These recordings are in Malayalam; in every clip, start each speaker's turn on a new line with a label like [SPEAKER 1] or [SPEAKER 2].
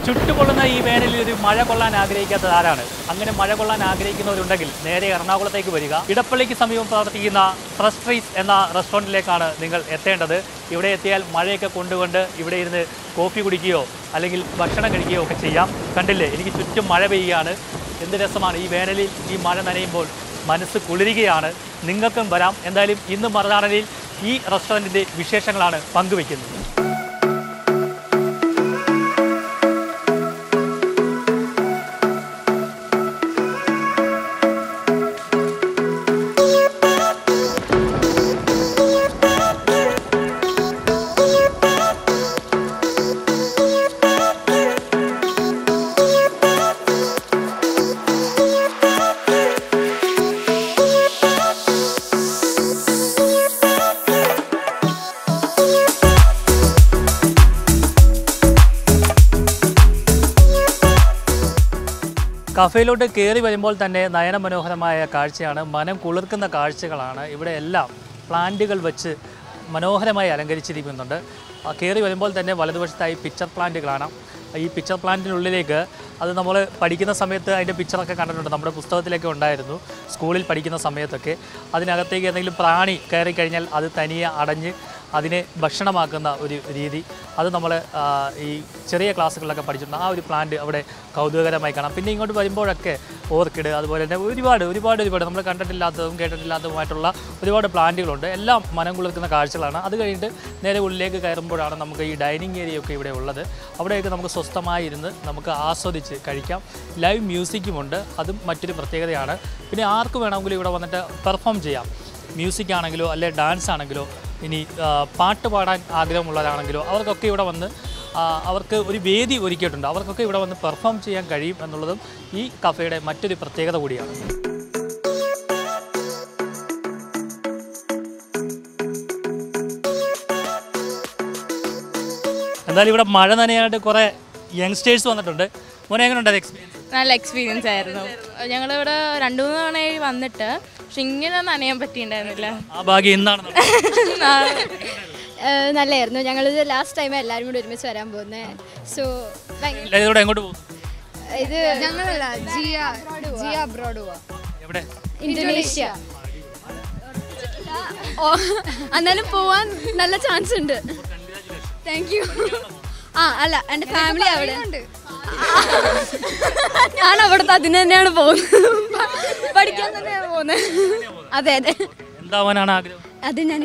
[SPEAKER 1] ചുട്ടുപൊള്ളുന്ന ഈ വേനലിൽ ഒരു മഴ കൊള്ളാൻ ആഗ്രഹിക്കാത്തത് ആരാണ്? അങ്ങനെ മഴ കൊള്ളാൻ ആഗ്രഹിക്കുന്നവരുണ്ടെങ്കിൽ നേരെ എറണാകുളത്തേക്ക് വരിക. ഇടപ്പള്ളിക്ക് സമീപം പ്രവർത്തിക്കുന്ന ഫ്രഷ് ട്രീസ് എന്ന റെസ്റ്റോറൻറ്റിലേക്കാണ് നിങ്ങൾ എത്തേണ്ടത്. ഇവിടെ എത്തിയാൽ മഴയൊക്കെ കൊണ്ടുകൊണ്ട് ഇവിടെ ഇരുന്ന് കോഫി കുടിക്കുകയോ അല്ലെങ്കിൽ ഭക്ഷണം കഴിക്കുകയോ ഒക്കെ ചെയ്യാം. കണ്ടില്ലേ, എനിക്ക് ചുറ്റും മഴ പെയ്യുകയാണ്. എന്ത് രസമാണ് ഈ വേനലിൽ ഈ മഴ നനയുമ്പോൾ, മനസ്സ് കുളിരുകയാണ്. നിങ്ങൾക്കും വരാം. എന്തായാലും ഇന്ന് മറുനാടനിൽ ഈ റെസ്റ്റോറൻറ്റിൻ്റെ വിശേഷങ്ങളാണ് പങ്കുവയ്ക്കുന്നത്. കഫേയിലോട്ട് കയറി വരുമ്പോൾ തന്നെ നയനമനോഹരമായ കാഴ്ചയാണ്, മനം കുളിർക്കുന്ന കാഴ്ചകളാണ്. ഇവിടെ എല്ലാം പ്ലാന്റുകൾ വെച്ച് മനോഹരമായി അലങ്കരിച്ചിരിക്കുന്നുണ്ട്. കയറി വരുമ്പോൾ തന്നെ വലതുവശത്തായി പിക്ചർ പ്ലാന്റ് കാണാം. ഈ പിക്ചർ പ്ലാന്റിനുള്ളിലേക്ക് അത് നമ്മൾ പഠിക്കുന്ന സമയത്ത് അതിൻ്റെ പിക്ചറൊക്കെ കണ്ടിട്ടുണ്ട്, നമ്മുടെ പുസ്തകത്തിലൊക്കെ ഉണ്ടായിരുന്നു സ്കൂളിൽ പഠിക്കുന്ന സമയത്തൊക്കെ. അതിനകത്തേക്ക് എന്തെങ്കിലും പ്രാണി കയറി കഴിഞ്ഞാൽ അത് തനിയെ അടഞ്ഞ് അതിനെ ഭക്ഷണമാക്കുന്ന ഒരു രീതി, അത് നമ്മൾ ഈ ചെറിയ ക്ലാസ്സുകളിലൊക്കെ പഠിച്ചിട്ടുണ്ട്. ആ ഒരു പ്ലാന്റ് അവിടെ കൗതുകകരമായി കാണാം. പിന്നെ ഇങ്ങോട്ട് വരുമ്പോഴൊക്കെ ഓർക്കിഡ്, അതുപോലെ തന്നെ ഒരുപാട് നമ്മൾ കണ്ടിട്ടില്ലാത്തതും കേട്ടിട്ടില്ലാത്തതുമായിട്ടുള്ള ഒരുപാട് പ്ലാന്റുകളുണ്ട്. എല്ലാം മനം കുളിർക്കുന്ന കാഴ്ചകളാണ്. അത് കഴിഞ്ഞിട്ട് നേരെ ഉള്ളിലേക്ക് കയറുമ്പോഴാണ് നമുക്ക് ഈ ഡൈനിങ് ഏരിയയൊക്കെ ഇവിടെ ഉള്ളത്. അവിടെയൊക്കെ നമുക്ക് സ്വസ്ഥമായി ഇരുന്ന് നമുക്ക് ആസ്വദിച്ച് കഴിക്കാം. ലൈവ് മ്യൂസിക്കുമുണ്ട്, അതും മറ്റൊരു പ്രത്യേകതയാണ്. പിന്നെ ആർക്ക് വേണമെങ്കിലും ഇവിടെ വന്നിട്ട് പെർഫോം ചെയ്യാം. മ്യൂസിക് ആണെങ്കിലോ അല്ലെ ഡാൻസ് ആണെങ്കിലോ ഇനി പാട്ട് പാടാൻ ആഗ്രഹമുള്ളവരാണെങ്കിലോ അവർക്കൊക്കെ ഇവിടെ വന്ന് അവർക്ക് ഒരു വേദി ഒരുക്കിയിട്ടുണ്ട്. അവർക്കൊക്കെ ഇവിടെ വന്ന് പെർഫോം ചെയ്യാൻ കഴിയും എന്നുള്ളതും ഈ കഫേയുടെ മറ്റൊരു പ്രത്യേകത കൂടിയാണ്. എന്തായാലും ഇവിടെ മഴ നനയായിട്ട് കുറേ യങ്സ്റ്റേഴ്സ് വന്നിട്ടുണ്ട്. മോനെ, എങ്ങനെയുണ്ട് എക്സ്പീരിയൻസ്?
[SPEAKER 2] നല്ല എക്സ്പീരിയൻസ് ആയിരുന്നു. ഞങ്ങളിവിടെ 2-3 തവണയായി വന്നിട്ട്, പക്ഷെ ഇങ്ങനെ നനയാൻ പറ്റിയിട്ടുണ്ടായിരുന്നില്ല.
[SPEAKER 1] ആ ഭാഗ്യം എന്താണ്?
[SPEAKER 3] നല്ലായിരുന്നു. ഞങ്ങളിത് ലാസ്റ്റ് ടൈം എല്ലാവരും കൂടി ഒരുമിച്ച് വരാൻ പോകുന്നത്. സോ
[SPEAKER 1] എങ്ങോട്ട് പോകും?
[SPEAKER 3] ഇത് ഞങ്ങളല്ല, ജിയ അബ്രോഡ് പോവാ.
[SPEAKER 1] എവിടെ?
[SPEAKER 3] ഇന്തോനേഷ്യ. എന്നാലും പോവാൻ നല്ല ചാൻസ് ഉണ്ട്. Thank you. അല്ല, എൻ്റെ ഫാമിലി അവിടെ ഉണ്ട്. ഞാൻ അവിടുത്തെ അതിന് തന്നെയാണ് പോകുന്നത്, പഠിക്കാൻ തന്നെയാണ് പോകുന്നത്. അതെ.
[SPEAKER 1] എന്താവാനാണ് ആഗ്രഹം?
[SPEAKER 3] അത് ഞാൻ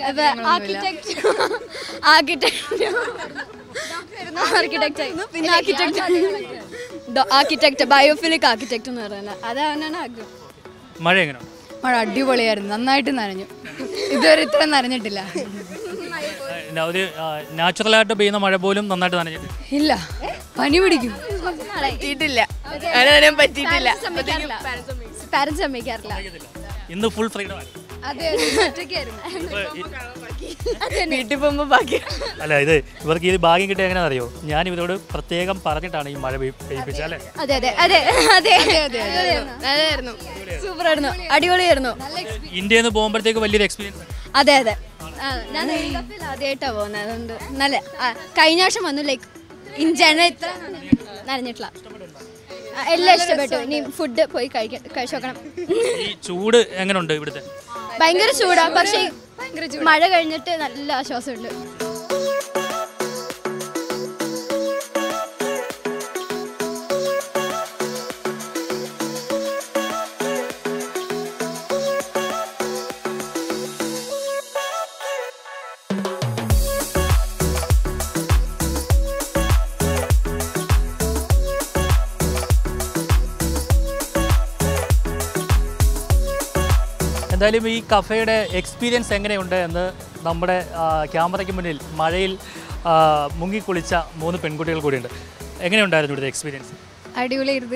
[SPEAKER 3] ആർക്കിടെക്ട് ബയോഫിലിക് ആർക്കിടെക്ട് എന്ന് പറയുന്നത്, അതാണ് ആഗ്രഹം.
[SPEAKER 1] മഴ എങ്ങനെയാണ്?
[SPEAKER 4] മഴ അടിപൊളിയായിരുന്നു, നന്നായിട്ട് നനഞ്ഞു. ഇതുവരെ ഇത്ര നനഞ്ഞിട്ടില്ല.
[SPEAKER 1] ഒരു നാച്ചുറലായിട്ട് പെയ്യുന്ന മഴ പോലും നന്നായിട്ട് നനഞ്ഞിട്ടില്ല.
[SPEAKER 4] ഇല്ല, പനി പിടിക്കും.
[SPEAKER 2] പറ്റിയിട്ടില്ല.
[SPEAKER 3] പാരന്റ്സ് സമ്മതിക്കാറില്ല.
[SPEAKER 1] ഇന്ന് ഫുൾ ഫ്രീഡം ആണ്.
[SPEAKER 2] വീട്ടിൽ പോകുമ്പോൾ ബാക്കി.
[SPEAKER 1] അല്ല, ഇത് ഇവർക്ക് ഈ ഭാഗ്യം കിട്ടിയ എങ്ങനെയാണെന്ന് അറിയോ? ഞാൻ ഇവരോട് പ്രത്യേകം പറഞ്ഞിട്ടാണ് ഈ മഴ പെയ്യിപ്പിച്ചത്. അല്ലേ?
[SPEAKER 3] നല്ലതായിരുന്നു, സൂപ്പറായിരുന്നു, അടിപൊളിയായിരുന്നു.
[SPEAKER 1] ഇന്ത്യയിൽ നിന്ന് പോകുമ്പോഴത്തേക്ക് വലിയൊരു എക്സ്പീരിയൻസ്.
[SPEAKER 3] അതെ. ഞാൻ ആദ്യമായിട്ടാണ് പോകുന്നത്, അതുകൊണ്ട് നല്ല. കഴിഞ്ഞ വർഷം വന്നു, ലൈക്ക് ഇൻ ജനറൽ ഇത്ര നനഞ്ഞിട്ടില്ല. എല്ലാം ഇഷ്ടപ്പെട്ടു. ഇനി ഫുഡ് പോയി കഴിച്ചു നോക്കണം.
[SPEAKER 1] ഈ ചൂട് എങ്ങനെയുണ്ട് ഇവിടുത്തെ?
[SPEAKER 3] ഭയങ്കര ചൂടാ, പക്ഷേ മഴ കഴിഞ്ഞിട്ട് നല്ല ആശ്വാസമുണ്ട്.
[SPEAKER 1] എന്തായാലും ഈ കഫേയുടെ എക്സ്പീരിയൻസ് എങ്ങനെയുണ്ട് എന്ന് നമ്മുടെ ക്യാമറയ്ക്ക് മുന്നിൽ മഴയിൽ മുങ്ങിക്കുളിച്ച 3 പെൺകുട്ടികൾ കൂടിയുണ്ട്. എങ്ങനെയുണ്ടായിരുന്നു ഇവിടുത്തെ എക്സ്പീരിയൻസ്?
[SPEAKER 4] അടിപൊളിയായിരുന്നു.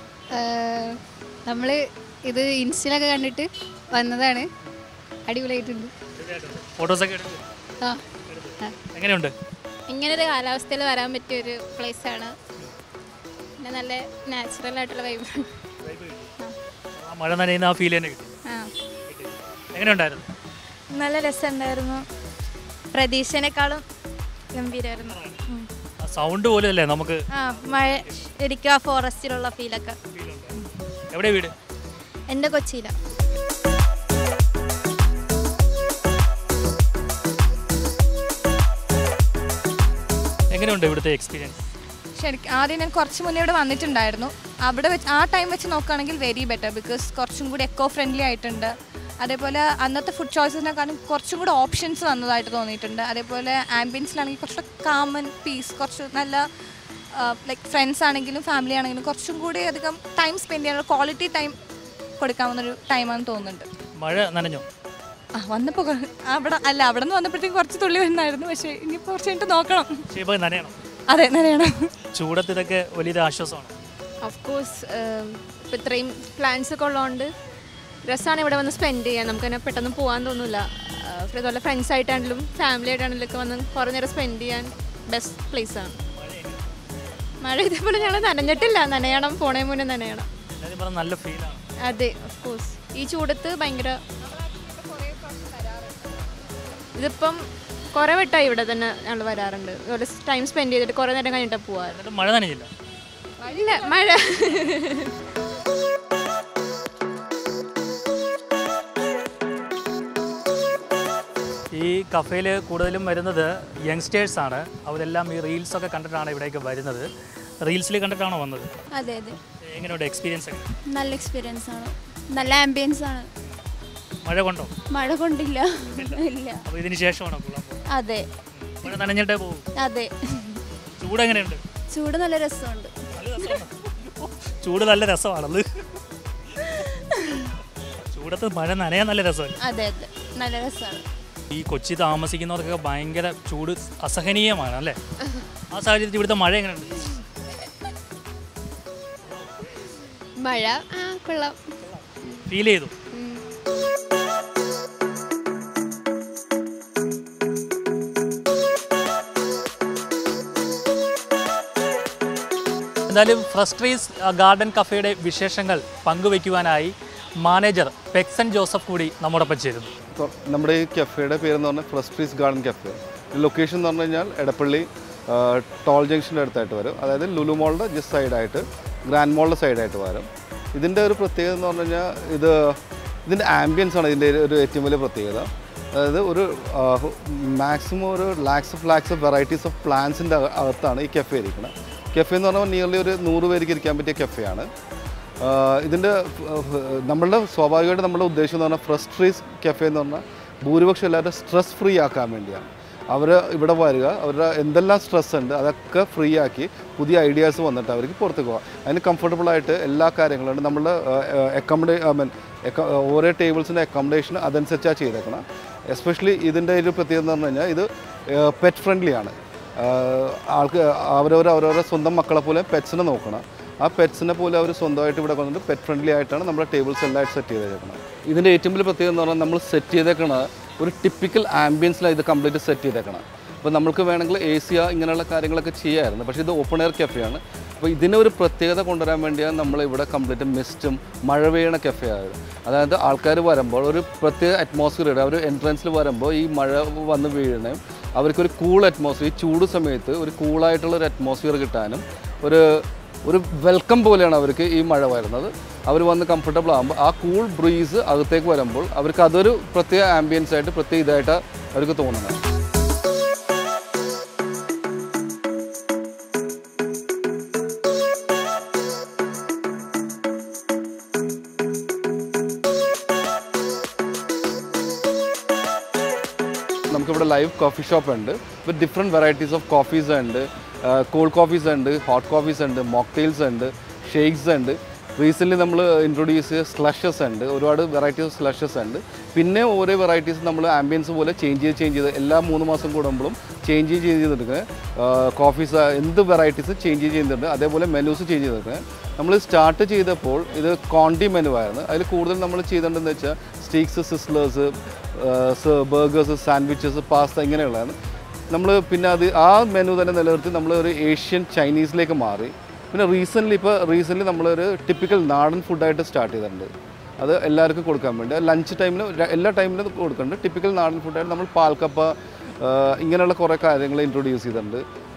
[SPEAKER 4] നമ്മൾ ഇത് ഇൻസ്റ്റയിലൊക്കെ കണ്ടിട്ട് വന്നതാണ്. അടിപൊളിയായിട്ടുണ്ട്.
[SPEAKER 1] ഫോട്ടോസൊക്കെ എടുത്തു? എങ്ങനെയുണ്ട്?
[SPEAKER 2] ഇങ്ങനൊരു കാലാവസ്ഥയിൽ വരാൻ പറ്റിയൊരു പ്ലേസാണ്. പിന്നെ നല്ല നാച്ചുറൽ ആയിട്ടുള്ള വൈബ്.
[SPEAKER 1] മഴ നനയുന്ന ആ ഫീൽ തന്നെ കിട്ടി. എങ്ങനെയുണ്ടായിരുന്നു?
[SPEAKER 2] നല്ല രസമുണ്ടായിരുന്നു. പ്രതീക്ഷേനേക്കാളും ഗംഭീരമായിരുന്നു.
[SPEAKER 1] സൗണ്ട് പോലും അല്ലേ നമുക്ക്
[SPEAKER 2] മഴ ഇരിക്കുക ഫോറസ്റ്റിലുള്ള ഫീലൊക്കെ.
[SPEAKER 1] എവിടെ വീട്?
[SPEAKER 2] എൻ്റെ കൊച്ചിയിലാണ്.
[SPEAKER 1] എങ്ങനെയുണ്ട് ഇവിടുത്തെ എക്സ്പീരിയൻസ്?
[SPEAKER 4] ശരിക്കും ആദ്യം ഞാൻ കുറച്ച് മുന്നേ ഇവിടെ വന്നിട്ടുണ്ടായിരുന്നു. അവിടെ വെച്ച് ആ ടൈം വെച്ച് നോക്കുകയാണെങ്കിൽ വെരി ബെറ്റർ, ബിക്കോസ് കുറച്ചും കൂടി എക്കോ ഫ്രണ്ട്ലി ആയിട്ടുണ്ട്. അതേപോലെ അന്നത്തെ ഫുഡ് ചോയ്സിനെക്കാളും കുറച്ചും കൂടി ഓപ്ഷൻസ് വന്നതായിട്ട് തോന്നിയിട്ടുണ്ട്. അതേപോലെ ആംബിയൻസിലാണെങ്കിൽ കുറച്ചുകൂടെ കാം ആൻഡ് പീസ്, കുറച്ച് നല്ല ലൈക്ക് ഫ്രണ്ട്സ് ആണെങ്കിലും ഫാമിലി ആണെങ്കിലും കുറച്ചും കൂടി അധികം ടൈം സ്പെൻഡ് ചെയ്യാനുള്ള ക്വാളിറ്റി ടൈം കൊടുക്കാവുന്നൊരു ടൈമാണെന്ന് തോന്നുന്നുണ്ട്.
[SPEAKER 1] മഴ നനഞ്ഞോ?
[SPEAKER 4] വന്നപ്പോൾ അവിടെ നിന്ന് വന്നപ്പോഴത്തേക്ക് കുറച്ച് തുള്ളി വരുന്നായിരുന്നു. പക്ഷേ ഇനിയിപ്പോൾ കുറച്ച് കഴിഞ്ഞിട്ട് നോക്കണം.
[SPEAKER 1] നനയണം.
[SPEAKER 4] അതെ, നനയണം.
[SPEAKER 1] ചൂടത്ത് ഇതൊക്കെ വലിയൊരു ആശ്വാസമാണ്.
[SPEAKER 2] ഓഫ് കോഴ്സ് ഇപ്പം ഇത്രയും പ്ലാൻസ് ഒക്കെ ഉള്ളതുകൊണ്ട് രസമാണ് ഇവിടെ വന്ന് സ്പെൻഡ് ചെയ്യാൻ. നമുക്ക് തന്നെ പെട്ടെന്ന് പോകാൻ തോന്നില്ല. അതുപോലെ ഫ്രണ്ട്സ് ആയിട്ടാണെങ്കിലും ഫാമിലി ആയിട്ടാണെങ്കിലും ഒക്കെ വന്ന് കുറേ നേരം സ്പെൻഡ് ചെയ്യാൻ ബെസ്റ്റ് പ്ലേസാണ്. മഴ ഇതേപോലെ ഞങ്ങൾ നനഞ്ഞിട്ടില്ല. നനയണം, പോണേ മുന്നേ നനയണം.
[SPEAKER 1] നല്ല ഫീലാണ്.
[SPEAKER 2] അതെ, ഓഫ് കോഴ്സ് ഈ ചൂടത്ത് ഭയങ്കര. ഇതിപ്പം കുറേ വട്ടമായി ഇവിടെ തന്നെ ഞങ്ങൾ വരാറുണ്ട്. അതുപോലെ ടൈം സ്പെൻഡ് ചെയ്തിട്ട് കുറേ നേരം കഴിഞ്ഞിട്ട് പോകാറ്.
[SPEAKER 1] മഴ നനഞ്ഞില്ല?
[SPEAKER 2] ഇല്ല, മഴ.
[SPEAKER 1] ഈ കഫേയിൽ കൂടുതലും വരുന്നത് യങ്സ്റ്റേഴ്സാണ്. അവരെല്ലാം ഈ റീൽസൊക്കെ കണ്ടിട്ടാണ് ഇവിടേക്ക് വരുന്നത്. റീൽസിൽ കണ്ടിട്ടാണോ വന്നത്?
[SPEAKER 3] അതെ അതെ.
[SPEAKER 1] എങ്ങനെയുണ്ട് എക്സ്പീരിയൻസ്?
[SPEAKER 3] നല്ല എക്സ്പീരിയൻസ് ആണ്, നല്ല ആംബിയൻസ് ആണ്.
[SPEAKER 1] മഴ കൊണ്ടോ?
[SPEAKER 3] മഴ കൊണ്ടില്ല. ഇല്ല.
[SPEAKER 1] അപ്പോൾ ഇതിന് ശേഷമാണോ?
[SPEAKER 3] അതെ.
[SPEAKER 1] മഴ നനഞ്ഞിട്ടേ പോകും.
[SPEAKER 3] അതെ.
[SPEAKER 1] ചൂട് എങ്ങനെയുണ്ട്?
[SPEAKER 3] ചൂട് നല്ല രസമുണ്ട്.
[SPEAKER 1] ചൂട് നല്ല രസമാണത്. ചൂടത്ത് മഴ നനയാൻ നല്ല രസമാണ്.
[SPEAKER 3] അതെ അതെ, നല്ല രസമാണ്.
[SPEAKER 1] ഈ കൊച്ചി താമസിക്കുന്നവർക്കൊക്കെ ഭയങ്കര ചൂട് അസഹനീയമാണ് അല്ലേ? ആ സാഹചര്യത്തിൽ ഇവിടുത്തെ മഴ എങ്ങനെയുണ്ട്?
[SPEAKER 3] മഴ കൊള്ളാം.
[SPEAKER 1] ഫീൽ ചെയ്തു? എന്തായാലും ഫ്രസ്ട്രീസ് ഗാർഡൻ കഫേയുടെ വിശേഷങ്ങൾ പങ്കുവയ്ക്കുവാനായി മാനേജർ പെക്സൺ ജോസഫ് കൂടി നമ്മോടൊപ്പം ചേരുന്നു.
[SPEAKER 5] നമ്മുടെ ഈ കഫേയുടെ പേരെന്ന് പറഞ്ഞാൽ ഫ്രസ്ട്രീസ് ഗാർഡൻ കഫേ. ലൊക്കേഷൻ എന്ന് പറഞ്ഞു കഴിഞ്ഞാൽ എടപ്പള്ളി ടോൾ ജംഗ്ഷൻ്റെ അടുത്തായിട്ട് വരും. അതായത് ലുലു മോളുടെ ജസ്റ്റ് സൈഡായിട്ട്, ഗ്രാൻഡ് മോളുടെ സൈഡായിട്ട് വരും. ഇതിൻ്റെ ഒരു പ്രത്യേകത എന്ന് പറഞ്ഞു കഴിഞ്ഞാൽ ഇതിൻ്റെ ആംബിയൻസ് ആണ് ഇതിൻ്റെ ഒരു ഏറ്റവും വലിയ പ്രത്യേകത. അതായത് ഒരു മാക്സിമം ഒരു ലാക്സ് ഓഫ് വെറൈറ്റീസ് ഓഫ് പ്ലാന്റ്സിൻ്റെ അകത്താണ് ഈ കഫേ ഇരിക്കുന്നത്. കഫേ എന്ന് പറഞ്ഞാൽ നിയർലി ഒരു 100 പേർക്ക് ഇരിക്കാൻ പറ്റിയ കഫേയാണ്. ഇതിൻ്റെ നമ്മളുടെ സ്വാഭാവികമായിട്ട് നമ്മുടെ ഉദ്ദേശം എന്ന് പറഞ്ഞാൽ ഫ്രസ്ട്രീസ് കഫേ എന്ന് പറഞ്ഞാൽ ഭൂരിപക്ഷം എല്ലാവരും സ്ട്രെസ് ഫ്രീ ആക്കാൻ വേണ്ടിയാണ്. അവർ ഇവിടെ വരിക, അവരുടെ എന്തെല്ലാം സ്ട്രെസ് ഉണ്ട് അതൊക്കെ ഫ്രീ ആക്കി പുതിയ ഐഡിയാസ് വന്നിട്ട് അവർക്ക് പുറത്തേക്ക് പോകാം. അതിന് കംഫർട്ടബിളായിട്ട് എല്ലാ കാര്യങ്ങളുണ്ട്. നമ്മളുടെ ഓരോ ടേബിൾസിൻ്റെ അക്കോമഡേഷൻ അതനുസരിച്ചാണ് ചെയ്തേക്കണം. എസ്പെഷ്യലി ഇതിൻ്റെ ഒരു പ്രത്യേകത എന്ന് പറഞ്ഞു കഴിഞ്ഞാൽ ഇത് പെറ്റ് ഫ്രണ്ട്ലിയാണ്. അവരവരുടെ സ്വന്തം മക്കളെ പോലെ പെറ്റ്സിനെ നോക്കണം. ആ പെറ്റ്സിനെ പോലെ അവർ സ്വന്തമായിട്ട് ഇവിടെ കൊണ്ടിട്ട് പെറ്റ് ഫ്രണ്ട്ലി ആയിട്ടാണ് നമ്മുടെ ടേബിൾസ് എല്ലായിട്ട് സെറ്റ് ചെയ്തേക്കുന്നത്. ഇതിൻ്റെ ഏറ്റവും വലിയ പ്രത്യേകത എന്ന് പറഞ്ഞാൽ നമ്മൾ സെറ്റ് ചെയ്തേക്കണ ഒരു ടിപ്പിക്കൽ ആംബിയൻസിലാണ് ഇത് കംപ്ലീറ്റ് സെറ്റ് ചെയ്തേക്കണം. അപ്പോൾ നമുക്ക് വേണമെങ്കിൽ AC ഇങ്ങനെയുള്ള കാര്യങ്ങളൊക്കെ ചെയ്യാമായിരുന്നു. പക്ഷേ ഇത് ഓപ്പൺ എയർ കഫേയാണ്. അപ്പോൾ ഇതിനൊരു പ്രത്യേകത കൊണ്ടുവരാൻ വേണ്ടിയാണ് നമ്മളിവിടെ കംപ്ലീറ്റ് മിസ്റ്റും മഴ പെയ്യണ കഫേ ആയത്. അതായത് ആൾക്കാർ വരുമ്പോൾ ഒരു പ്രത്യേക അറ്റ്മോസ്ഫിയർ ഇടുക. അവർ എൻട്രൻസിൽ വരുമ്പോൾ ഈ മഴ വന്ന് വീഴണേയും അവർക്കൊരു കൂൾ അറ്റ്മോസ്ഫിയർ, ഈ ചൂട് സമയത്ത് ഒരു കൂളായിട്ടുള്ളൊരു അറ്റ്മോസ്ഫിയർ കിട്ടാനും ഒരു വെൽക്കം പോലെയാണ് അവർക്ക് ഈ മഴ വരുന്നത്. അവർ വന്ന് കംഫർട്ടബിൾ ആകുമ്പോൾ ആ കൂൾ ബ്രീസ് അകത്തേക്ക് വരുമ്പോൾ അവർക്ക് അതൊരു പ്രത്യേക ആംബിയൻസ് ആയിട്ട് പ്രത്യേക ഇതായിട്ട് അവർക്ക് തോന്നുന്നത്. നമുക്കിവിടെ ലൈവ് കോഫി ഷോപ്പ് ഉണ്ട്. With different varieties of coffees ഉണ്ട്. കോൾഡ് കോഫീസ് ഉണ്ട്, ഹോട്ട് കോഫീസ് ഉണ്ട്, മോക്ടെയിൽസ് ഉണ്ട്, ഷേക്സ് ഉണ്ട്. റീസെൻ്റ്ലി നമ്മൾ ഇൻട്രൊഡ്യൂസ് ചെയ്ത സ്ലഷസ് ഉണ്ട്. ഒരുപാട് വെറൈറ്റീസ് ഓഫ് സ്ലഷസ് ഉണ്ട്. പിന്നെ ഓരോ വെറൈറ്റീസ് നമ്മൾ ആംബിയൻസ് പോലെ ചേഞ്ച് ചെയ്ത് എല്ലാ 3 മാസം കൂടുമ്പോഴും ചേഞ്ച് ചെയ്തിട്ട് കോഫീസ് എന്ത് വെറൈറ്റീസ് ചേഞ്ച് ചെയ്യുന്നുണ്ട്. അതേപോലെ മെനൂസ് ചേഞ്ച് ചെയ്തിട്ട് നമ്മൾ സ്റ്റാർട്ട് ചെയ്തപ്പോൾ ഇത് കോണ്ടി മെനു ആയിരുന്നു. അതിൽ കൂടുതൽ നമ്മൾ ചെയ്തിട്ടുണ്ടെന്ന് വെച്ചാൽ steaks, sizzlers, burgers, sandwiches, pasta ഇങ്ങനെയുള്ളതാണ്. നമ്മൾ പിന്നെ ആ മെനു തന്നെ നിലനിർത്തി നമ്മളൊരു ഏഷ്യൻ ചൈനീസിലേക്ക് മാറി. പിന്നെ റീസെൻ്റ്ലി നമ്മളൊരു ടിപ്പിക്കൽ നാടൻ ഫുഡായിട്ട് സ്റ്റാർട്ട് ചെയ്തിട്ടുണ്ട്. അത് എല്ലാവർക്കും കൊടുക്കാൻ വേണ്ടി ലഞ്ച് ടൈമിൽ എല്ലാ ടൈമിലും കൊടുക്കുന്നുണ്ട്. ടിപ്പിക്കൽ നാടൻ ഫുഡായിട്ട് നമ്മൾ പാൽക്കപ്പ ഇങ്ങനെയുള്ള കുറേ കാര്യങ്ങൾ ഇൻട്രൊഡ്യൂസ് ചെയ്തിട്ടുണ്ട്.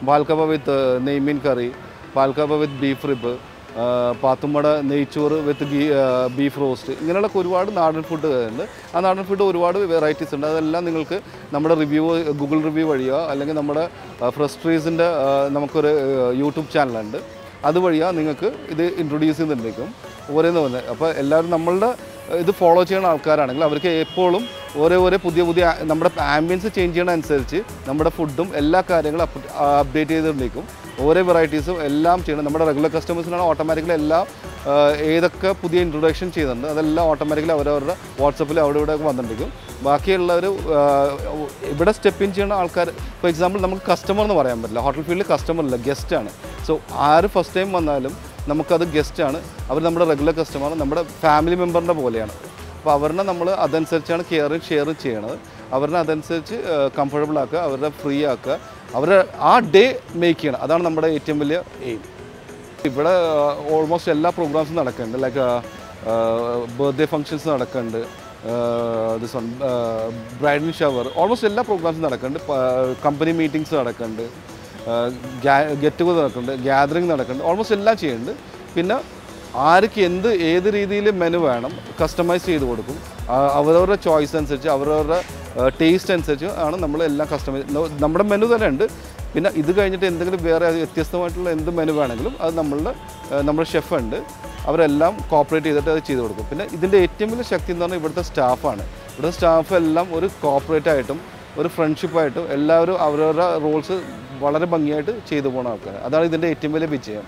[SPEAKER 5] പാൽക്കപ്പ വിത്ത് നെയ്മീൻ കറി, പാൽക്കപ്പ വിത്ത് ബീഫ് റിബ്, പാത്തുമ്മട നെയ്ച്ചോറ് വിത്ത് ബീഫ് റോസ്റ്റ്, ഇങ്ങനെയുള്ള ഒരുപാട് നാടൻ ഫുഡ് ഉണ്ട്. ആ നാടൻ ഫുഡ് ഒരുപാട് വെറൈറ്റീസ് ഉണ്ട്. അതെല്ലാം നിങ്ങൾക്ക് നമ്മുടെ റിവ്യൂ, ഗൂഗിൾ റിവ്യൂ വഴിയോ അല്ലെങ്കിൽ നമ്മുടെ ഫ്രസ്ട്രീസിൻ്റെ നമുക്കൊരു യൂട്യൂബ് ചാനലുണ്ട്, അതുവഴിയോ നിങ്ങൾക്ക് ഇത് ഇൻട്രൊഡ്യൂസ് ചെയ്യുന്നുണ്ടെങ്കിലും ഓരോന്ന് വന്ന്. അപ്പോൾ എല്ലാവരും നമ്മളുടെ ഇത് ഫോളോ ചെയ്യുന്ന ആൾക്കാരാണെങ്കിൽ അവർക്ക് എപ്പോഴും ഓരോ പുതിയ നമ്മുടെ ആംബിയൻസ് ചേഞ്ച് ചെയ്യണ അനുസരിച്ച് നമ്മുടെ ഫുഡും എല്ലാ കാര്യങ്ങളും അപ്ഡേറ്റ് ചെയ്തിട്ടുണ്ടെങ്കിൽ ഓരോ വെറൈറ്റീസും എല്ലാം ചെയ്യണം. നമ്മുടെ റെഗുലർ കസ്റ്റമേഴ്സിനാണ് ഓട്ടോമാറ്റിക്കലി എല്ലാം ഏതൊക്കെ പുതിയ ഇൻട്രൊഡക്ഷൻ ചെയ്യുന്നുണ്ട് അതെല്ലാം ഓട്ടോമാറ്റിക്കലി അവരവരുടെ വാട്സപ്പിൽ അവിടെ ഇവിടെ വന്നിട്ടുണ്ടെങ്കിൽ ബാക്കിയുള്ളവർ ഇവിടെ സ്റ്റെപ്പ് ഇൻ ചെയ്യുന്ന ആൾക്കാർ, ഫോർ എക്സാമ്പിൾ നമുക്ക് കസ്റ്റമർ എന്ന് പറയാൻ പറ്റില്ല, ഹോട്ടൽ ഫീൽഡിൽ കസ്റ്റമർ ഇല്ല, ഗസ്റ്റാണ്. സോ ആര് ഫസ്റ്റ് ടൈം വന്നാലും നമുക്കത് ഗസ്റ്റാണ്, അവർ നമ്മുടെ റെഗുലർ കസ്റ്റമർ, നമ്മുടെ ഫാമിലി മെമ്പറിൻ്റെ പോലെയാണ്. അപ്പോൾ അവരെ നമ്മൾ അതനുസരിച്ചാണ് കെയറും ഷെയറും ചെയ്യണത്. അവരെ അതനുസരിച്ച് കംഫർട്ടബിൾ ആക്കുക, അവരുടെ ഫ്രീ ആക്കുക, അവരുടെ ആ ഡേ മേക്ക് ചെയ്യണം. അതാണ് നമ്മുടെ ഏറ്റവും വലിയ എയിം. ഇവിടെ ഓൾമോസ്റ്റ് എല്ലാ പ്രോഗ്രാംസും നടക്കുന്നുണ്ട്. ലൈക്ക് ബർത്ത്ഡേ ഫങ്ഷൻസ് നടക്കുന്നുണ്ട്, this one bridal shower, almost എല്ലാ പ്രോഗ്രാംസും നടക്കുന്നുണ്ട്. കമ്പനി മീറ്റിങ്സ് നടക്കുന്നുണ്ട്, ഗെറ്റ് ടുഗദർ നടക്കുന്നുണ്ട്, ഗ്യാതറിങ് നടക്കുന്നുണ്ട്, ഓൾമോസ്റ്റ് എല്ലാം ചെയ്യുന്നുണ്ട്. പിന്നെ ആർക്ക് ഏത് രീതിയിൽ മെനു വേണം കസ്റ്റമൈസ് ചെയ്ത് കൊടുക്കും. അവരവരുടെ ചോയ്സ് അനുസരിച്ച് അവരവരുടെ ടേസ്റ്റ് അനുസരിച്ച് ആണ് നമ്മൾ എല്ലാം കസ്റ്റമൈസ്. നമ്മുടെ മെനു തന്നെ ഉണ്ട്. പിന്നെ ഇത് കഴിഞ്ഞിട്ട് എന്തെങ്കിലും വേറെ വ്യത്യസ്തമായിട്ടുള്ള എന്ത് മെനു വേണമെങ്കിലും അത് നമ്മുടെ ഷെഫ് ഉണ്ട്, അവരെല്ലാം കോപ്പറേറ്റ് ചെയ്തിട്ട് അത് ചെയ്ത് കൊടുക്കും. പിന്നെ ഇതിൻ്റെ ഏറ്റവും വലിയ ശക്തി എന്ന് പറഞ്ഞാൽ ഇവിടുത്തെ സ്റ്റാഫാണ്. ഇവിടുത്തെ സ്റ്റാഫ് എല്ലാം ഒരു കോപ്പറേറ്റായിട്ടും ഒരു ഫ്രണ്ട്ഷിപ്പായിട്ടും എല്ലാവരും അവരവരുടെ റോൾസ് വളരെ ഭംഗിയായിട്ട് ചെയ്തു പോകുന്ന ആൾക്കാർ. അതാണ് ഇതിൻ്റെ ഏറ്റവും വലിയ വിജയം.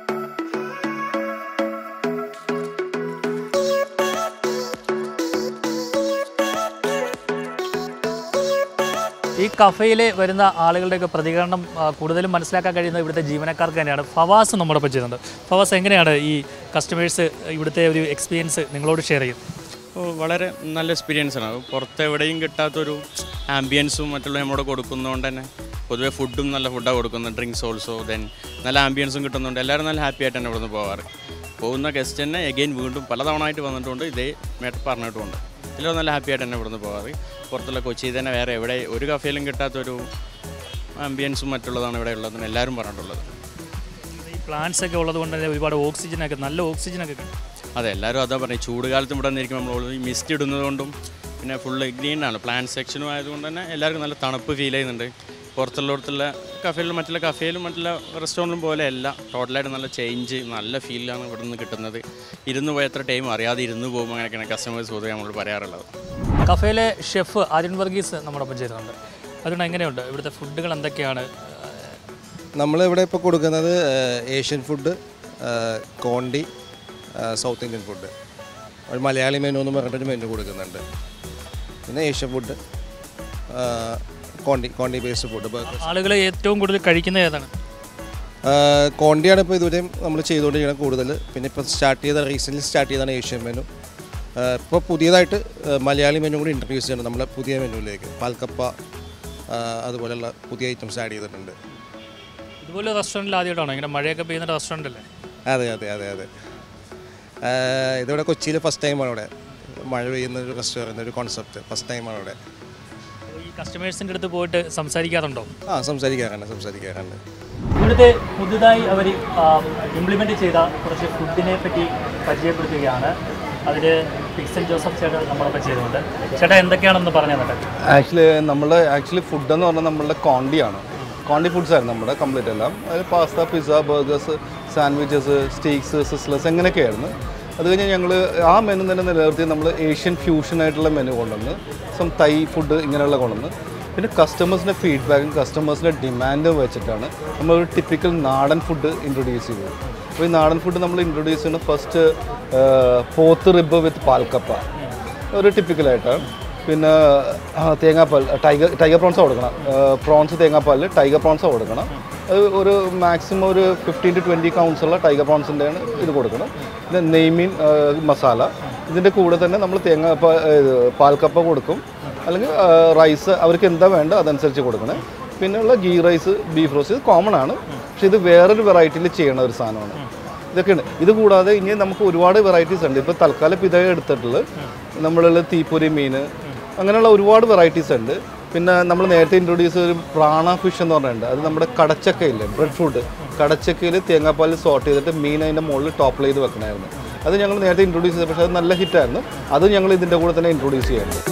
[SPEAKER 1] ഈ കഫേയിൽ വരുന്ന ആളുകളുടെയൊക്കെ പ്രതികരണം കൂടുതലും മനസ്സിലാക്കാൻ കഴിയുന്നത് ഇവിടുത്തെ ജീവനക്കാർക്ക് തന്നെയാണ്. ഫവാസ് നമ്മോടൊപ്പം ചെയ്യുന്നുണ്ട്. ഫവാസ്, എങ്ങനെയാണ് ഈ കസ്റ്റമേഴ്സ് ഇവിടുത്തെ ഒരു എക്സ്പീരിയൻസ് നിങ്ങളോട് ഷെയർ ചെയ്യും?
[SPEAKER 6] വളരെ നല്ല എക്സ്പീരിയൻസാണ്. പുറത്ത് എവിടെയും കിട്ടാത്തൊരു ആംബിയൻസും മറ്റുള്ള നമ്മോട് കൊടുക്കുന്നതുകൊണ്ട് തന്നെ പൊതുവെ ഫുഡും നല്ല ഫുഡാണ് കൊടുക്കുന്നത്. ഡ്രിങ്ക്സ് ഓൾസോ ദെൻ നല്ല ആംബിയൻസും കിട്ടുന്നുണ്ട്. എല്ലാവരും നല്ല ഹാപ്പി ആയിട്ട് തന്നെ ഇവിടുന്ന് പോകാറ്. പോകുന്ന ഗസ്റ്റ് തന്നെ എഗെയിൻ വീണ്ടും പലതവണ ആയിട്ട് വന്നിട്ടുണ്ട്, ഇതേ മേട്ട് പറഞ്ഞിട്ടുമുണ്ട്. എല്ലാവരും നല്ല ഹാപ്പി ആയിട്ട് തന്നെ ഇവിടുന്ന് പോകാറ്. പുറത്തുള്ള കൊച്ചിയിൽ തന്നെ വേറെ എവിടെ ഒരു കഫേയിലും കിട്ടാത്തൊരു ആംബിയൻസും മറ്റുള്ളതാണ് ഇവിടെ ഉള്ളതെന്ന് എല്ലാവരും പറഞ്ഞിട്ടുള്ളത്.
[SPEAKER 1] ഈ പ്ലാന്റ്സ് ഒക്കെ ഉള്ളത് കൊണ്ട് തന്നെ ഒരുപാട് ഓക്സിജനൊക്കെ, നല്ല ഓക്സിജനൊക്കെ കിട്ടും.
[SPEAKER 6] അതെ, എല്ലാവരും അതാ പറഞ്ഞത്. ചൂട് കാലത്ത് ഇവിടെ നിന്നിരിക്കും നമ്മൾ മിസ്റ്റ് ഇടുന്നതുകൊണ്ടും പിന്നെ ഫുള്ള് ഗ്രീനാണ് പ്ലാന്റ് സെക്ഷനും ആയതുകൊണ്ട് തന്നെ എല്ലാവർക്കും നല്ല തണുപ്പ് ഫീൽ ചെയ്യുന്നുണ്ട്. പുറത്തുള്ള കഫേയിലും മറ്റുള്ള റെസ്റ്റോറൻറ്റും പോലെയല്ല, ടോട്ടലായിട്ട് നല്ല ചേഞ്ച്, നല്ല ഫീലാണ് ഇവിടെ നിന്ന് കിട്ടുന്നത്. ഇരുന്ന് പോയ എത്ര ടൈം അറിയാതെ ഇരുന്ന് പോകുമ്പോൾ അങ്ങനെയൊക്കെയാണ് കസ്റ്റമേഴ്സ് പൊതുവെ നമ്മളോട് പറയാറുള്ളത്.
[SPEAKER 1] കഫേയിലെ ഷെഫ് ആര്യൻ വർഗീസ് നമ്മോടൊപ്പം ചെയ്യുന്നുണ്ട്. അതുകൊണ്ട് എങ്ങനെയുണ്ട് ഇവിടുത്തെ ഫുഡുകൾ എന്തൊക്കെയാണ്?
[SPEAKER 7] നമ്മളിവിടെ ഇപ്പോൾ കൊടുക്കുന്നത് Asian food, conti, South Indian food, ഒരു മലയാളി മെനു എന്ന് പറഞ്ഞിട്ടൊരു മെനു കൊടുക്കുന്നുണ്ട്. പിന്നെ Asian food, conti based food.
[SPEAKER 1] ആളുകൾ ഏറ്റവും കൂടുതൽ കഴിക്കുന്നത് ഏതാണ്?
[SPEAKER 7] കോണ്ടിയാണ് ഇപ്പോൾ ഇതുവരെയും നമ്മൾ ചെയ്തുകൊണ്ടിരിക്കുന്നത് കൂടുതൽ. പിന്നെ ഇപ്പോൾ റീസെൻ്റ്ലി സ്റ്റാർട്ട് ചെയ്തതാണ് ഏഷ്യൻ മെനു. ഇപ്പോൾ പുതിയതായിട്ട് മലയാളി മെനു കൂടി ഇൻട്രൊഡ്യൂസ് ചെയ്യണം നമ്മുടെ പുതിയ മെനുവിലേക്ക്. പാൽക്കപ്പ അതുപോലെയുള്ള പുതിയ ഐറ്റംസ് ആഡ് ചെയ്തിട്ടുണ്ട്.
[SPEAKER 1] ഇതുപോലെ റെസ്റ്റോറൻറ്റിൽ ആദ്യമായിട്ടാണോ ഇങ്ങനെ മഴയൊക്കെ പെയ്യുന്ന റെസ്റ്റോറൻ്റ് അല്ലേ?
[SPEAKER 7] അതെ. ഇതിവിടെ കൊച്ചിയിൽ ഫസ്റ്റ് ടൈമാണ് ഇവിടെ മഴ പെയ്യുന്ന ഒരു റെസ്റ്റോറൻറ്റ്, ഒരു കോൺസെപ്റ്റ് ഫസ്റ്റ് ടൈമാണ് ഇവിടെ.
[SPEAKER 1] ഈ കസ്റ്റമേഴ്സിൻ്റെ അടുത്ത് പോയിട്ട് സംസാരിക്കാറുണ്ടോ?
[SPEAKER 7] സംസാരിക്കാറുണ്ട്.
[SPEAKER 1] ഇവിടുത്തെ പുതുതായി അവർ ഇംപ്ലിമെൻറ്റ് ചെയ്ത കുറച്ച് ഫുഡിനെ പറ്റി പരിചയപ്പെടുത്തുകയാണ്. അതിൽ പിക്സൽ ജോസഫ് ചേട്ടൻ നമ്മളൊക്കെ ചെയ്തുകൊണ്ട്. ചേട്ടാ, എന്തൊക്കെയാണെന്ന് പറഞ്ഞു തന്നെ.
[SPEAKER 5] ആക്ച്വലി ഫുഡെന്ന് പറഞ്ഞാൽ നമ്മളുടെ കോണ്ടി ഫുഡ്സ് ആയിരുന്നു നമ്മുടെ കംപ്ലീറ്റ് എല്ലാം. അതിൽ pasta, pizza, burgers, sandwiches, steaks, sizzlers അങ്ങനെയൊക്കെയായിരുന്നു. അത് കഴിഞ്ഞ് ഞങ്ങൾ ആ മെനു തന്നെ നിലനിർത്തി നമ്മൾ ഏഷ്യൻ ഫ്യൂഷനായിട്ടുള്ള മെനു കൊണ്ടുവന്ന്, തൈ ഫുഡ് ഇങ്ങനെയുള്ള കൊണ്ടുവന്ന്, പിന്നെ കസ്റ്റമേഴ്സിൻ്റെ ഫീഡ്ബാക്കും കസ്റ്റമേഴ്സിൻ്റെ ഡിമാൻഡും വെച്ചിട്ടാണ് നമ്മളൊരു ടിപ്പിക്കൽ നാടൻ ഫുഡ് ഇൻട്രൊഡ്യൂസ് ചെയ്തത്. അപ്പോൾ ഈ നാടൻ ഫുഡ് നമ്മൾ ഇൻട്രൊഡ്യൂസ് ചെയ്യുന്നത് ഫസ്റ്റ് പോത്ത് റിബ് വിത്ത് പാൽക്കപ്പ, ഒരു ടിപ്പിക്കലായിട്ടാണ്. പിന്നെ തേങ്ങാപ്പാൽ, ടൈഗർ പ്രോൺസാണ് കൊടുക്കണം. പ്രോൺസ് തേങ്ങാപ്പാലിൽ ടൈഗർ പ്രോൺസാണ് കൊടുക്കണം. അത് ഒരു മാക്സിമം ഒരു 15 to 20 കൗണ്ട്സുള്ള ടൈഗർ പ്രോൺസിൻ്റെയാണ് ഇത് കൊടുക്കണം. പിന്നെ നെയ്മീൻ മസാല, ഇതിൻ്റെ കൂടെ തന്നെ നമ്മൾ പാൽക്കപ്പ കൊടുക്കും, അല്ലെങ്കിൽ റൈസ് അവർക്ക് എന്താ വേണ്ട അതനുസരിച്ച് കൊടുക്കണേ. പിന്നെയുള്ള ഗീ റൈസ്, ബീഫ് റോസ്റ്റ്, ഇത് കോമൺ ആണ്. പക്ഷേ ഇത് വേറൊരു വെറൈറ്റിയിൽ ചെയ്യണ ഒരു സാധനമാണ്. ഇതൊക്കെയാണ്. ഇത് കൂടാതെ ഇനി നമുക്ക് ഒരുപാട് വെറൈറ്റീസ് ഉണ്ട്. ഇപ്പോൾ തൽക്കാലം ഇതേ എടുത്തിട്ടുള്ളത് നമ്മളുള്ള തീപ്പൊരി മീൻ, അങ്ങനെയുള്ള ഒരുപാട് വെറൈറ്റീസ് ഉണ്ട്. പിന്നെ നമ്മൾ നേരത്തെ ഇൻട്രൊഡ്യൂസ് ചെയ്ത ഒരു പ്രാണ ഫിഷ് എന്ന് പറഞ്ഞിട്ടുണ്ട്. അത് നമ്മുടെ കടച്ചക്കയില്ലേ, ബ്രെഡ് ഫ്രൂട്ട്, കടച്ചക്കയിൽ തേങ്ങാപ്പാൽ സോട്ട് ചെയ്തിട്ട് മീൻ അതിൻ്റെ മുകളിൽ ടോപ്പ് ചെയ്ത് വെക്കണമായിരുന്നു. അത് ഞങ്ങൾ നേരത്തെ ഇൻട്രൊഡ്യൂസ് ചെയ്തത്, പക്ഷേ അത് നല്ല ഹിറ്റായിരുന്നു. അത് ഞങ്ങൾ ഇതിൻ്റെ കൂടെ തന്നെ ഇൻട്രൊഡ്യൂസ് ചെയ്യാറുണ്ട്.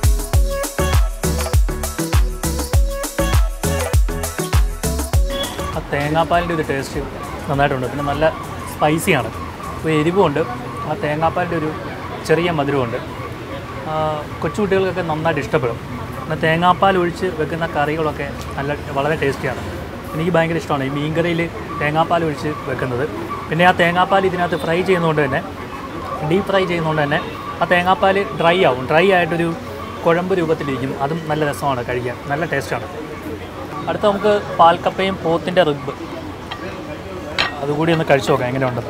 [SPEAKER 1] ആ തേങ്ങാപ്പാലിൻ്റെ ഒരു ടേസ്റ്റ് നന്നായിട്ടുണ്ട്. പിന്നെ നല്ല സ്പൈസിയാണ്, ഒരു എരിവുമുണ്ട്, ആ തേങ്ങാപ്പാലിൻ്റെ ഒരു ചെറിയ മധുരമുണ്ട്. കൊച്ചുകുട്ടികൾക്കൊക്കെ നന്നായിട്ട് ഇഷ്ടപ്പെടും. പിന്നെ തേങ്ങാപ്പാൽ ഒഴിച്ച് വെക്കുന്ന കറികളൊക്കെ വളരെ ടേസ്റ്റിയാണ്. എനിക്ക് ഭയങ്കര ഇഷ്ടമാണ് ഈ മീൻകറിയിൽ തേങ്ങാപ്പാൽ ഒഴിച്ച് വെക്കുന്നത്. പിന്നെ ആ തേങ്ങാപ്പാൽ ഇതിനകത്ത് ഫ്രൈ ചെയ്യുന്നതുകൊണ്ട് തന്നെ, ഡീപ്പ് ഫ്രൈ ചെയ്യുന്നതുകൊണ്ട് തന്നെ ആ തേങ്ങാപ്പാൽ ഡ്രൈ ആവും, ഡ്രൈ ആയിട്ടൊരു കുഴമ്പ് രൂപത്തിലിരിക്കും. അതും നല്ല രസമാണ് കഴിക്കാൻ, നല്ല ടേസ്റ്റാണ്. അടുത്ത നമുക്ക് പാൽക്കപ്പയും പോത്തിൻ്റെ റിബ് അതുകൂടി ഒന്ന് കഴിച്ചു നോക്കാം എങ്ങനെയുണ്ടെന്ന്.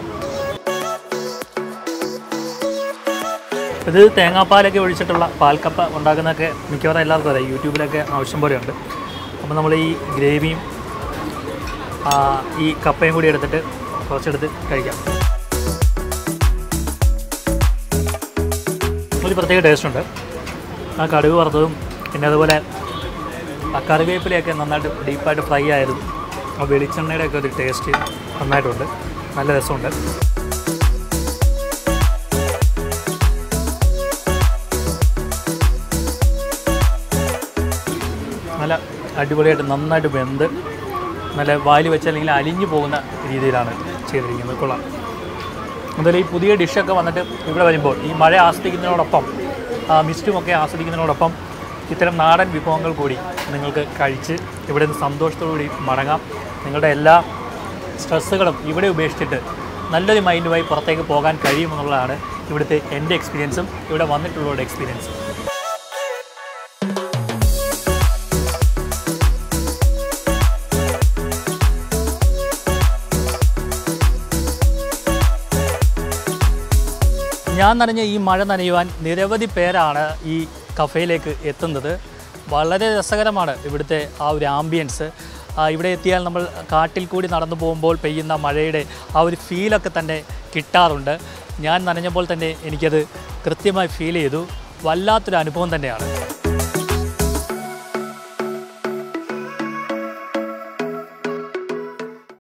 [SPEAKER 1] ഇത് തേങ്ങാപ്പാലൊക്കെ ഒഴിച്ചിട്ടുള്ള പാൽക്കപ്പ ഉണ്ടാക്കുന്നതൊക്കെ മിക്കവാറും എല്ലാവർക്കും അറിയാം, യൂട്യൂബിലൊക്കെ ആവശ്യം പോലെയുണ്ട്. അപ്പോൾ നമ്മൾ ഈ ഗ്രേവിയും ഈ കപ്പയും കൂടി എടുത്തിട്ട് കുറച്ചെടുത്ത് കഴിക്കാം. ഒരു പ്രത്യേക ടേസ്റ്റുണ്ട്. ആ കടുക് വറുത്തതും പിന്നെ അതുപോലെ ആ കറിവേപ്പിലയൊക്കെ നന്നായിട്ട് ഡീപ്പായിട്ട് ഫ്രൈ ആയതും ആ വെളിച്ചെണ്ണയുടെയൊക്കെ ഒരു ടേസ്റ്റ് നന്നായിട്ടുണ്ട്, നല്ല രസമുണ്ട്. നല്ല അടിപൊളിയായിട്ട് നന്നായിട്ട് വെന്ത് നല്ല വായിൽ വെച്ചല്ലെങ്കിൽ അലിഞ്ഞു പോകുന്ന രീതിയിലാണ് ചെയ്തിരിക്കുന്നത്. കൊള്ളാം. അതുപോലെ ഈ പുതിയ ഡിഷൊക്കെ വന്നിട്ട് ഇവിടെ വരുമ്പോൾ ഈ മഴ ആസ്വദിക്കുന്നതിനോടൊപ്പം മിസ്റ്റുമൊക്കെ ആസ്വദിക്കുന്നതിനോടൊപ്പം ഇത്തരം നാടൻ വിഭവങ്ങൾ കൂടി നിങ്ങൾക്ക് കഴിച്ച് ഇവിടെ നിന്ന് സന്തോഷത്തോടുകൂടി മടങ്ങാം. നിങ്ങളുടെ എല്ലാ സ്ട്രെസ്സുകളും ഇവിടെ ഉപേക്ഷിച്ചിട്ട് നല്ലൊരു മൈൻഡുമായി പുറത്തേക്ക് പോകാൻ കഴിയുമെന്നുള്ളതാണ് ഇവിടുത്തെ എൻ്റെ എക്സ്പീരിയൻസും ഇവിടെ വന്നിട്ടുള്ളവരുടെ എക്സ്പീരിയൻസും. ഞാൻ നനഞ്ഞ ഈ മഴ നനയുവാൻ നിരവധി പേരാണ് ഈ കഫേയിലേക്ക് എത്തുന്നത്. വളരെ രസകരമാണ് ഇവിടുത്തെ ആ ഒരു ആംബിയൻസ്. ഇവിടെ എത്തിയാൽ നമ്മൾ കാട്ടിൽ കൂടി നടന്നു പോകുമ്പോൾ പെയ്യുന്ന മഴയുടെ ആ ഒരു ഫീലൊക്കെ തന്നെ കിട്ടാറുണ്ട്. ഞാൻ നനഞ്ഞപ്പോൾ തന്നെ എനിക്കത് കൃത്യമായി ഫീൽ ചെയ്തു. വല്ലാത്തൊരു അനുഭവം തന്നെയാണ്.